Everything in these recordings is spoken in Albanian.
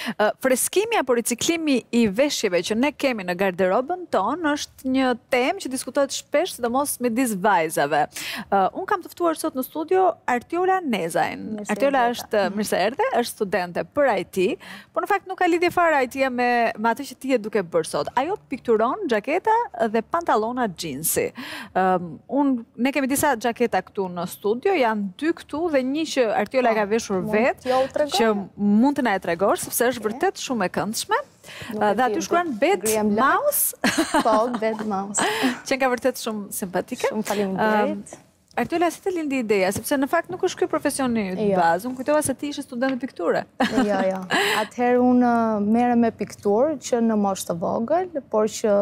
Freskimi apo riciklimi i veshjeve që ne kemi në garderobën tonë është një temë që diskutohet shpesh, sidomos midis vajzave. Unë kam të ftuar sot në studio Artiola Nezajn. Artiola është, mirë se erdhe, është studente për IT, por në fakt nuk ka lidhje fare IT-ja me atë që ti je duke bërë sot. Ajo pikturon xhaketa dhe pantallona jeansi. Ne kemi disa xhaketa këtu në studio, janë 2 këtu dhe një që Artiola ka veshur vetë, që mund të na e tregosh, sepse është vërtet shumë e këndshme. Dhe aty shkruan Bed Mouse. Po, Bed Mouse. Që nga vërtet shumë simpatike. Shumë faleminderit. Artiola, si të lindi ideja? Sepse në fakt nuk është ky profesioni i bazë. Unë kujtova se ti ishe student në pikture. Jo. Atëherë unë merrem me pikturë që në moshë të vogël, por që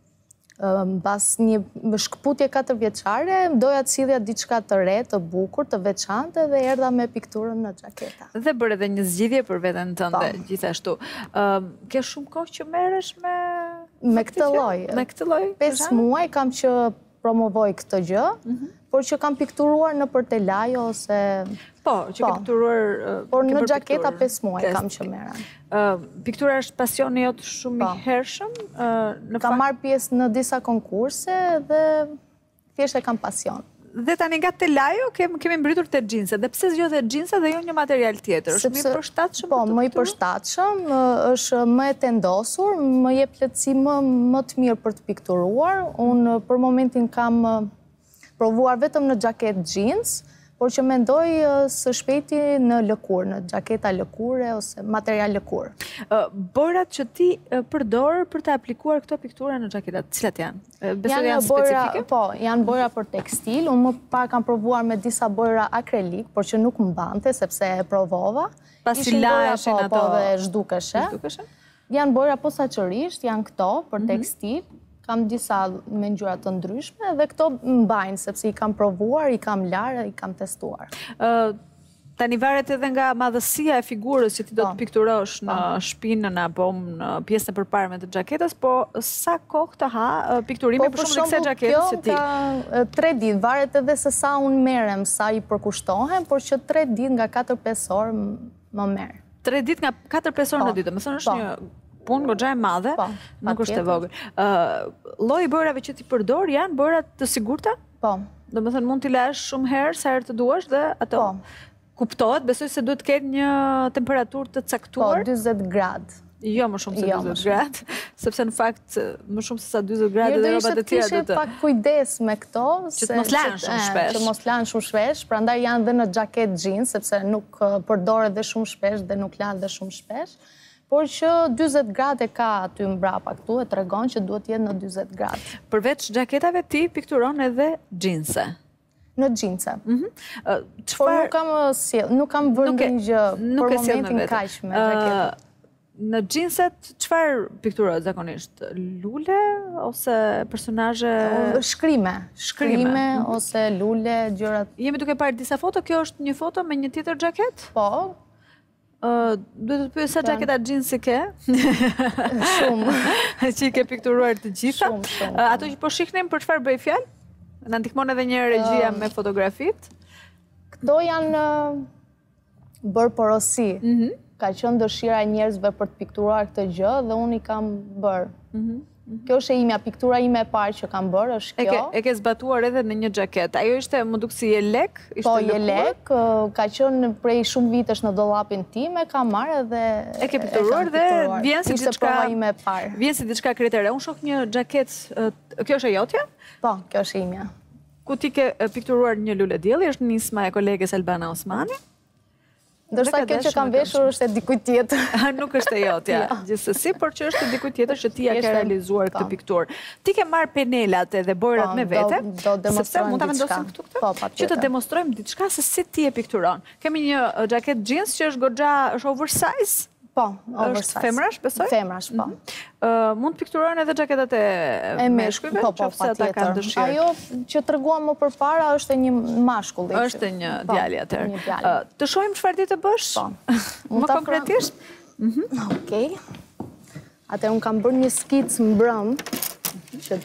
pas një shkputje 4 vjeçare, doja të sillja diçka të re, të bukur, të veçantë dhe erdha me pikturën në xhaketa. Dhe bërë edhe një zgjidhje për veten tënde gjithashtu. Ke shumë kohë që merresh me këtë lloj? Me këtë lloj? 5 muaj kam që promovoj këtë gjë, por që kam pikturuar në për telaj ose... Po, që ke pikturuar... Por në xhaketa 5 muaj kam që merrem. Piktura është pasioni jot shumë i hershëm? Kam marrë pjesë në disa konkurse dhe thjesht e kam pasion. Dhe tani nga telajo kemi mbritur te xhinset. Dhe pse zgjodhe xhinsa dhe jo një material tjetër? Është më i përshtatshëm? Po, më i përshtatshëm, është më e tendosur, më jep lehtësi më të mirë për të pikturuar. Unë për momentin kam provuar vetëm në xhaket jeans, por që mendoj së shpejti në lëkurë, në xhaketa lëkure ose material lëkurë. Bojrat që ti përdor për të aplikuar këto piktura në xhaketat, cilat janë? Besoj janë specifike? Po, janë bojra për tekstil. Unë më parë kam provuar me disa bojra akrelik, por që nuk mbante, sepse e provova. Pasi laheshin ato? Po, dhe zhdukeshe. Janë bojra posaçërisht, janë këto për tekstil. Kam disa me ngjyra të ndryshme dhe këto mbajnë, sepse i kam provuar, i kam larë, i kam testuar. Tani varet edhe nga madhësia e figurës që ti do të pikturosh në shpinën apo në pjesën e përparme të xhaketës, po sa kohë të ha pikturimi për shembull kësaj xhaketës që ti? Kjo ka 3 ditë, varet edhe se sa unë merrem, sa i përkushtohem, por që 3 ditë nga 4-5 orë më merr. 3 ditë nga 4-5 orë në ditë, më thënë është një punë goxha e madhe, nuk është e vogël. Lloji i bojrave që ti përdor janë bojra të sigurta? Po. Domethënë mund t'i lash shumë herë sa herë të duash dhe ato kuptohet, besoj se duhet të ketë një temperaturë të caktuar. Po, 40 gradë. Jo më shumë se 40 gradë, sepse në fakt më shumë se sa 40 gradë dhe robat e tjera do të... pak kujdes me këto. Që të mos lanë shumë shpesh. Që mos lanë shumë shpesh, prandaj janë dhe në xhaket jeans, sepse nuk përdore dhe shumë shpesh dhe nuk lanë dhe shumë shpesh. Por që 40 gradë e ka aty mbrapa këtu, e tregon që duhet jetë në 40 gradë. Përveç xhaketave ti pikturon edhe xhinse. Në xhinse. Por nuk kam vënë ndonjë për momentin kaq me xhaketën. Në xhinset çfarë pikturohet zakonisht? Lule ose personazhe? Shkrime ose lule, gjërat. Jemi duke parë disa foto, kjo është një foto me një tjetër xhaket? Po. Duhet të pyes sa xhaketa jeansi ke? Shumë. Që i ke pikturuar të gjitha? Shumë. Ato që po shihnim për çfarë bëj fjalë? Na ndihmon edhe një regjia me fotografit? Këto janë bërë porosi. Ka qenë dëshira e njerëzve për të pikturuar këtë gjë dhe unë i kam bërë. Kjo është e imja, piktura ime e parë që kam bërë, është kjo. E ke zbatuar edhe në një xhaket. Ajo ishte, më duk si jelek? Po, jelek, ka qenë prej shumë vitesh në dollapin tim, e kam marrë dhe... E ke pikturuar dhe vjen si ishte prova ime e parë. Vjen si diçka kritere. Unë shoh një xhaket, kjo është e jotja? Po, kjo është e imja. Ku ti ke pikturuar një lule dielli, është nisma e koleges Albana Osmani? Ndërsa kjo që kam veshur është e dikujt tjetër. Nuk është e jotja, gjithsesi, por që është e dikujt tjetër që ti ja ke realizuar këtë pikturë. Ti ke marrë penelat edhe bojrat me vete, sepse mund ta vendosim këtu këtë, që të demonstrojmë diçka se si ti e pikturon. Kemi një xhaket jeans që është goxha, është oversize? Po, oversize. Është femrash, besoj? Femrash, po. Mund të pikturohen edhe xhaketat e meshkujve? Po, patjetër. Ajo që treguam më përpara është një mashkull. Është një djalë atëherë. Të shohim çfarë ti të bësh? Po. Më konkretisht? Okej. Atë unë kam bërë një skic mbrëm që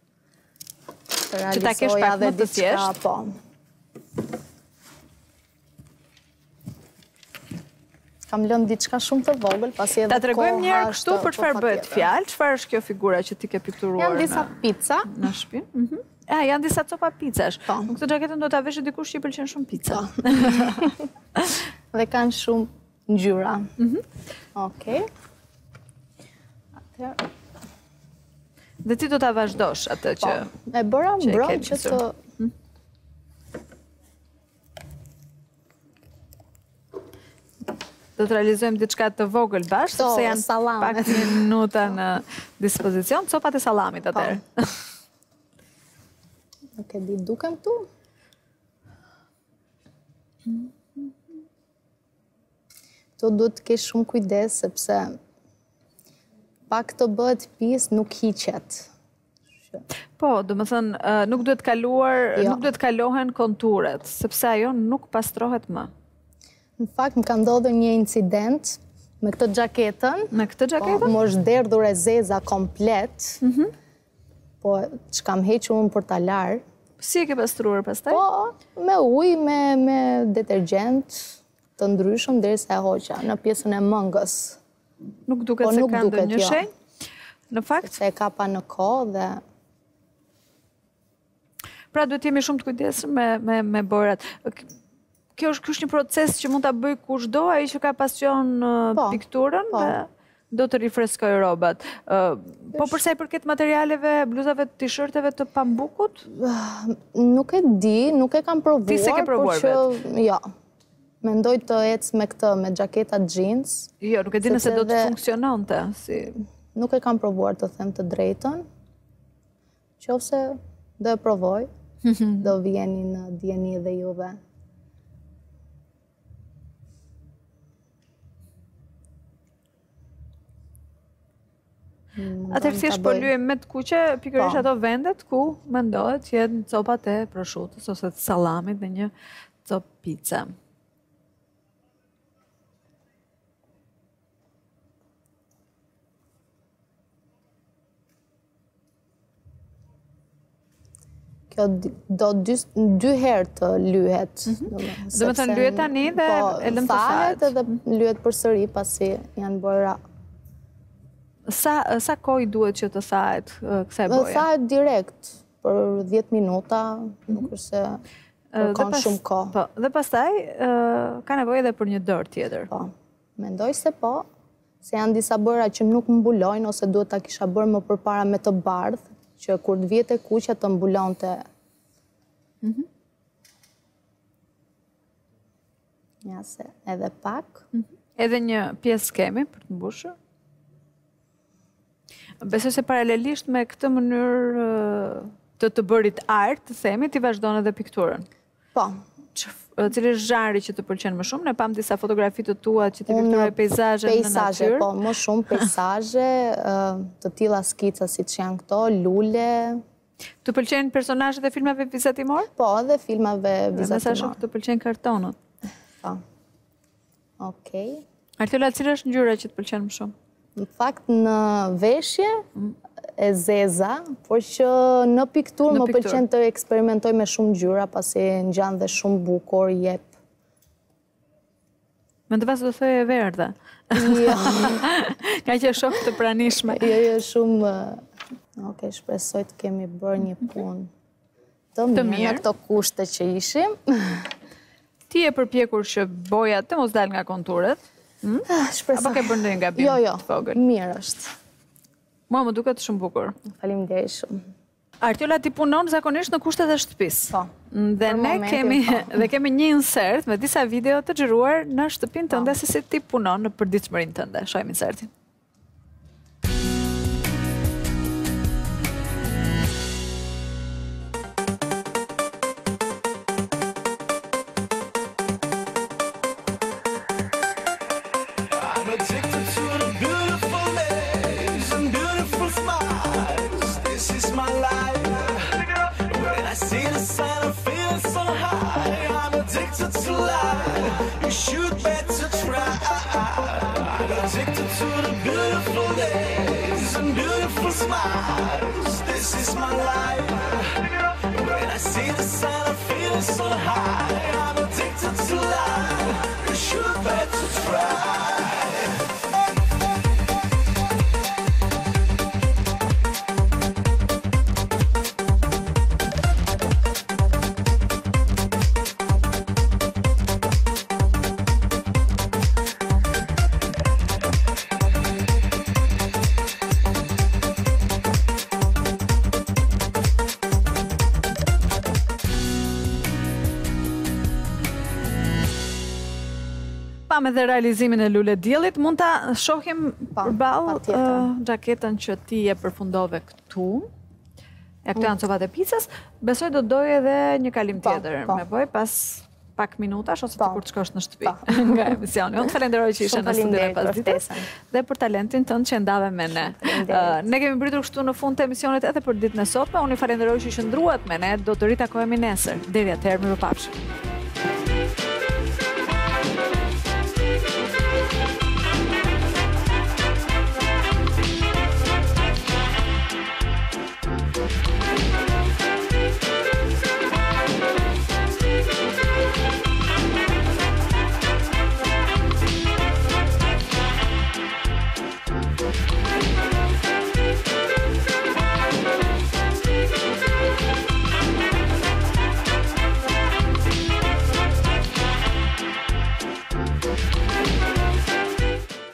të realizoja dhe diçka, po. Kam lënë diçka shumë të vogël, pasi edhe Ta tregojmë koha njerë kështu është për çfarë bëhet patjetër. fjalë, çfarë është kjo figura që ti ke pikturuar? Janë disa pica. Në shtëpinë? Janë disa copa picash. Po. Në këtë xhaketën do ta veshë dikush që i pëlqen shumë pica. Dhe kanë shumë ngjyra. Okej. Atëherë, Dhe ti do ta vazhdosh atë që e bëra që e mbron ke që nisur. të do të realizojmë diçka të vogël bashkë, Këto, sepse janë sallamet. pak minuta në dispozicion. Copat e sallamit atëherë. nuk e di dukem tu. Këtu duhet të kesh shumë kujdes, sepse pak të bëhet pjesë nuk hiqet. Po, do më thënë, nuk duhet kaluar, Jo. nuk duhet kalohen konturet, sepse ajo nuk pastrohet më. Në fakt, më ka ndodhur një incident me këtë xhaketën. Me këtë Po, xhaketën? më është derdhur e zeza komplet. Po, që kam hequr unë për ta larë. Si e ke pastruar pastaj? Po, me ujë, me detergjent të ndryshëm derisa e hoqa në pjesën e mëngës. Nuk duket Po, se nuk ka duket, ndonjë jo. shenjë? Në fakt, Se e kapa në kohë dhe pra duhet jemi shumë të kujdesshëm me bërat. Kjo është një proces që mund ta bëj kushdo, ai që ka pasion Po, pikturën po. dhe do të rifreskoj robat. Po përsa i përket materialeve, bluzave, t-shirteve të pambukut? nuk e di, nuk e kam provuar. Ti s'e ke provuar por që, jo. Mendoj të ecë me këtë, me xhaketa jeans. Jo, nuk e di nëse Sepse do të dhe- funksiononte. Nuk e kam provuar të them të drejtën. Qofse do e provoj, do vjeni në dieni edhe juve. Atëherë thjesht po lyejmë me të kuqe, pikërisht Po. ato vendet ku mendohet që jenë copat e proshutës ose të sallamit dhe një copë pice. Kjo do dy herë të lyhet. Do me thënë lyhet tani dhe e lëm të thahet thahet. edhe lyhet përsëri pasi janë bëra. Sa kohë duhet që të thahet kësaj boje? Thahet direkt për 10 minuta, nuk është se kërkon shumë kohë. Po, dhe pastaj ka nevojë edhe për një dorë tjetër. Po, mendoj se po, se janë disa bëra që nuk mbulojnë ose duhet ta kisha bërë më përpara me të bardhë, që kur të vjete kuqja të mbulonte. Ja se edhe pak. Edhe një pjesë kemi për të mbushur. Besoj se paralelisht me këtë mënyrë të bërit art, të themi, ti vazhdon edhe pikturën. Po, Cili është zhanri që të pëlqen më shumë? Ne pam disa fotografi të tua që ti pikturoj peizazhe në peizazhe, natyrë. po, më shumë peizazhe, të tilla skica si që janë këto, lule, Të pëlqen personazhet e filmave vizatimor? po, edhe filmave Dhe sa vizatimor. shumë të pëlqen kartonët. Po. Okej. Artiola, cila është ngjyra që të pëlqen më shumë? Në fakt, në veshje, e zeza, por që në pikturë Në më pikturë. pëlqen të eksperimentoj me shumë ngjyra, pasi ngjan dhe shumë bukur, jep. Mendova se do thoje e verdha. Jo, Ka që shok të pranishme. jo, shumë... Okej, shpresoj të kemi bërë një punë të mirë në mirë. këto kushte që ishim. Ti e përpjekur që boja të mos dal nga konturet? Shpresoj. Apo ke bërë ndonjë gabim Jo, të vogël? mirë është. Mua më duket shumë bukur. Faleminderit shumë. Artiola, ti punon zakonisht në kushtet e shtëpisë. Po. Dhe Për ne momentin, po. kemi një insert me disa video të xhiruar në shtëpinë tënde se si ti punon në përditshmërinë tënde. Shohim insertin. I'm addicted to the beautiful legs and beautiful smiles. This is my life. When I see the sun, I feel so high. I'm addicted to life. You should better try. I'm addicted to the beautiful legs and beautiful smiles. This is my life. When I see the sun, I feel so high. I'm addicted to life. You should better try. pam edhe realizimin e Lule Diellit. Mund ta shohim përballë xhaketën që ti e përfundove këtu. Ja, këto janë copat e picës. Besoj do dojë edhe një kalim tjetër me poj pas pak minutash ose kur të shkosh në shtëpi nga emisioni. Unë të falenderoj që ishe në studion e Pasditës dhe për talentin tënd që ndave me ne. Ne kemi mbritur kështu në fund të emisionit edhe për ditën e sotme. Unë i falenderoj që ishë ndruat me ne. Do të ritakohemi nesër. Deri atëherë, mirupafshim.